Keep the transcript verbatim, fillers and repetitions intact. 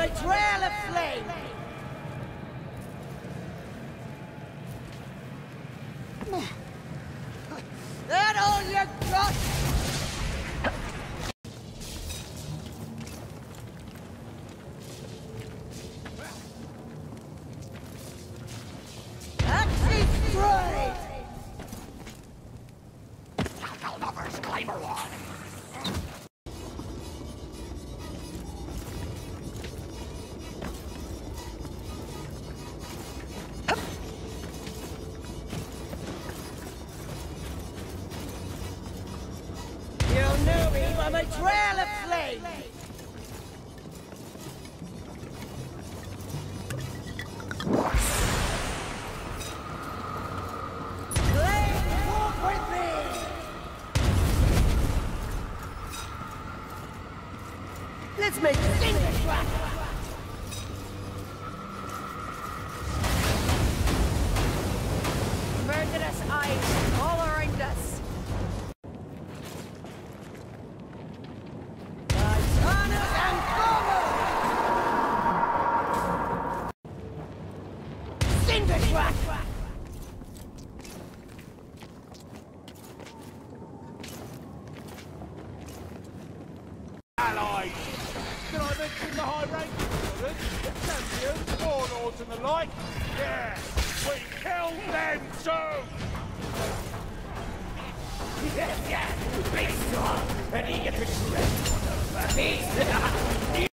a trail of flame! That all you got? Axis straight! I'll never claim her one. You'll know me by my trail of flame! Flame, walk with me! Let's make cinder trap! Murderous eyes all around us. Titanic and Gomer! Cinder trap! Allies! Did I mention the high ranking orders? The champions, warlords and the like? Yeah! We killed them too! Yes, yes! Be strong and eager to shred. Beast!